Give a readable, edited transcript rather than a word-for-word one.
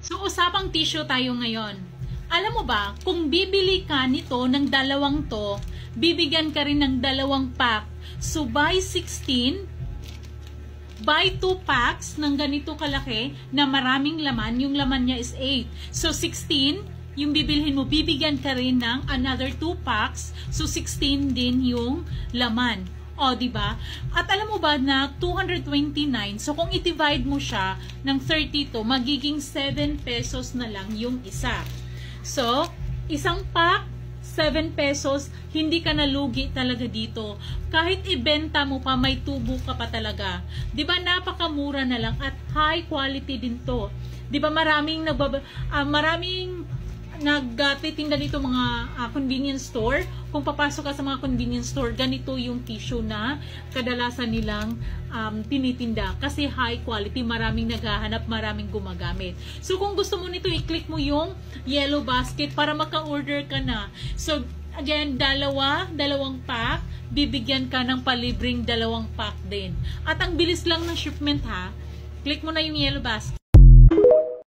So, usapang tissue tayo ngayon. Alam mo ba, kung bibili ka nito ng dalawang to, bibigyan ka rin ng dalawang pack. So, buy 16, buy 2 packs ng ganito kalaki na maraming laman. Yung laman niya is 8. So, 16, yung bibilhin mo, bibigyan ka rin ng another 2 packs. So, 16 din yung laman. O, diba? At alam mo ba na 229, so kung i-divide mo siya ng 32, magiging 7 pesos na lang yung isa. So, isang pack, 7 pesos, hindi ka nalugi talaga dito. Kahit ibenta mo pa, may tubo ka pa talaga. Diba, napakamura na lang at high quality din to. Diba, maraming nagtitinda dito mga convenience store. Kung papasok ka sa mga convenience store, ganito yung tissue na kadalasan nilang tinitinda. Kasi high quality, maraming naghahanap, maraming gumagamit. So kung gusto mo nito, i-click mo yung yellow basket para maka-order ka na. So again, dalawang pack, bibigyan ka ng palibreng 2 pack din. At ang bilis lang ng shipment ha. Click mo na yung yellow basket.